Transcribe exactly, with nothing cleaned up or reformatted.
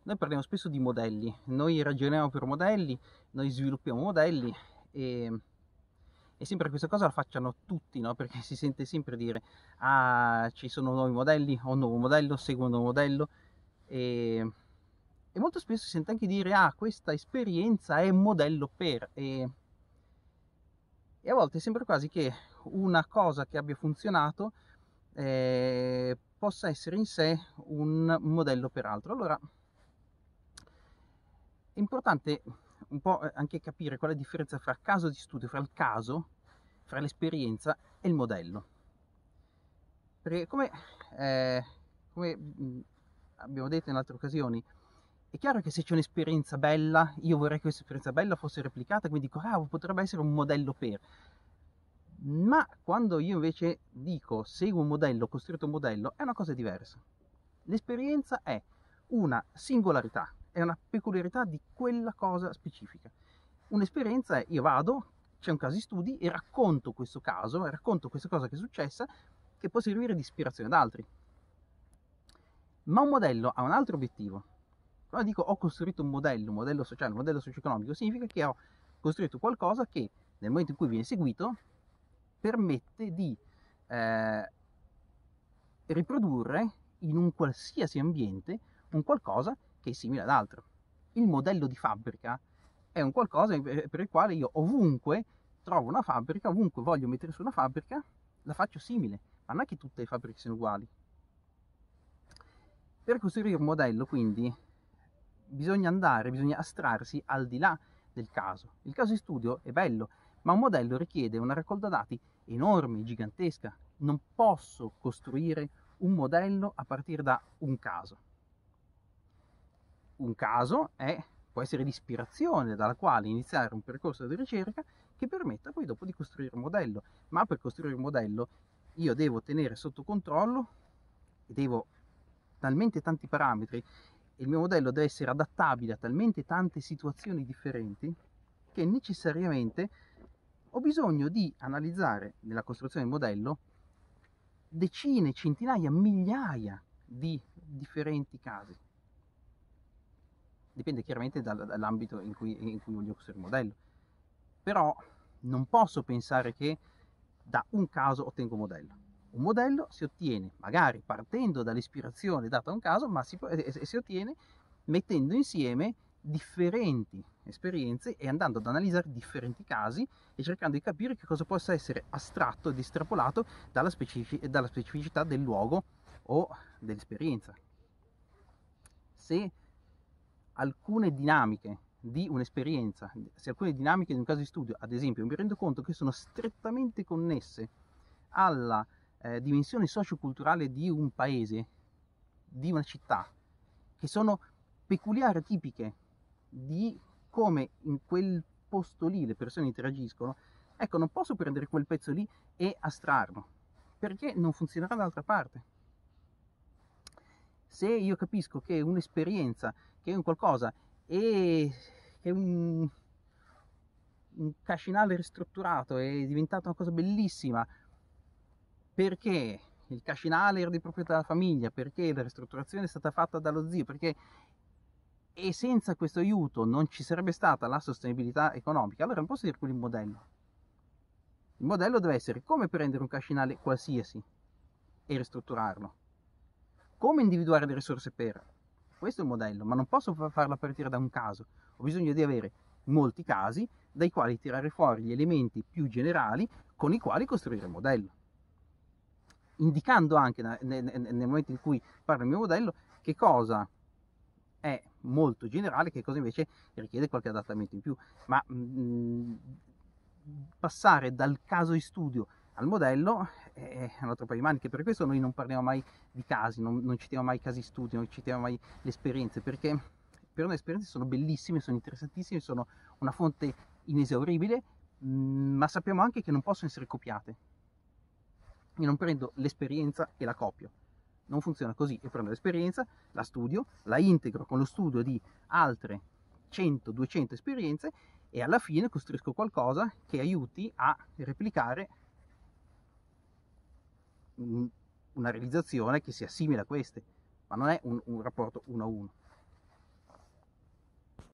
Noi parliamo spesso di modelli, noi ragioniamo per modelli, noi sviluppiamo modelli e, e sempre questa cosa la facciano tutti, no? Perché si sente sempre dire, ah, ci sono nuovi modelli, ho un nuovo modello, seguo un nuovo modello e, e molto spesso si sente anche dire, ah, questa esperienza è un modello per... E, e a volte sembra quasi che una cosa che abbia funzionato eh, possa essere in sé un modello per altro. Allora, è importante un po' anche capire qual è la differenza fra caso di studio, fra il caso, fra l'esperienza e il modello. Perché come, eh, come mh, abbiamo detto in altre occasioni, è chiaro che se c'è un'esperienza bella, io vorrei che questa esperienza bella fosse replicata, quindi dico, ah, potrebbe essere un modello per. Ma quando io invece dico seguo un modello, ho costruito un modello, è una cosa diversa. L'esperienza è una singolarità, è una peculiarità di quella cosa specifica. Un'esperienza è io vado, c'è un caso di studi e racconto questo caso, racconto questa cosa che è successa, che può servire di ispirazione ad altri. Ma un modello ha un altro obiettivo. Quando dico ho costruito un modello, un modello sociale, un modello socio-economico, significa che ho costruito qualcosa che nel momento in cui viene eseguito permette di eh, riprodurre in un qualsiasi ambiente un qualcosa che è simile ad altro. Il modello di fabbrica è un qualcosa per il quale io ovunque trovo una fabbrica, ovunque voglio mettere su una fabbrica, la faccio simile, ma non è che tutte le fabbriche siano uguali. Per costruire un modello, quindi, bisogna andare, bisogna astrarsi al di là del caso. Il caso di studio è bello, ma un modello richiede una raccolta dati enorme, gigantesca. Non posso costruire un modello a partire da un caso. Un caso è, può essere l'ispirazione dalla quale iniziare un percorso di ricerca che permetta poi dopo di costruire un modello. Ma per costruire un modello io devo tenere sotto controllo e devo talmente tanti parametri, il mio modello deve essere adattabile a talmente tante situazioni differenti che necessariamente ho bisogno di analizzare nella costruzione del modello decine, centinaia, migliaia di differenti casi. Dipende chiaramente dall'ambito in cui, in cui voglio costruire il modello. Però non posso pensare che da un caso ottengo un modello. Un modello si ottiene magari partendo dall'ispirazione data da un caso, ma si, e si ottiene mettendo insieme differenti esperienze e andando ad analizzare differenti casi e cercando di capire che cosa possa essere astratto ed estrapolato dalla, specific- dalla specificità del luogo o dell'esperienza. Se alcune dinamiche di un'esperienza, se alcune dinamiche di un caso di studio, ad esempio, mi rendo conto che sono strettamente connesse alla eh, dimensione socioculturale di un paese, di una città, che sono peculiari, tipiche di come in quel posto lì le persone interagiscono, ecco, non posso prendere quel pezzo lì e astrarlo, perché non funzionerà dall'altra parte. Se io capisco che un'esperienza, che è un qualcosa, e che è un, un cascinale ristrutturato, è diventata una cosa bellissima, perché il cascinale era di proprietà della famiglia, perché la ristrutturazione è stata fatta dallo zio, perché e senza questo aiuto non ci sarebbe stata la sostenibilità economica, allora non posso dire quello il modello. Il modello deve essere come prendere un cascinale qualsiasi e ristrutturarlo, come individuare le risorse per. Questo è il modello, ma non posso farla partire da un caso. Ho bisogno di avere molti casi dai quali tirare fuori gli elementi più generali con i quali costruire il modello. Indicando anche nel momento in cui parlo del mio modello che cosa è molto generale, che cosa invece richiede qualche adattamento in più. Ma mh, passare dal caso di studio al modello è un altro paio di maniche. Per questo noi non parliamo mai di casi, non, non citiamo mai casi studi, non citiamo mai le esperienze, perché per noi le esperienze sono bellissime, sono interessantissime, sono una fonte inesauribile, ma sappiamo anche che non possono essere copiate. Io non prendo l'esperienza e la copio, non funziona così. Io prendo l'esperienza, la studio, la integro con lo studio di altre cento duecento esperienze e alla fine costruisco qualcosa che aiuti a replicare una realizzazione che sia simile a queste, ma non è un, un rapporto uno a uno.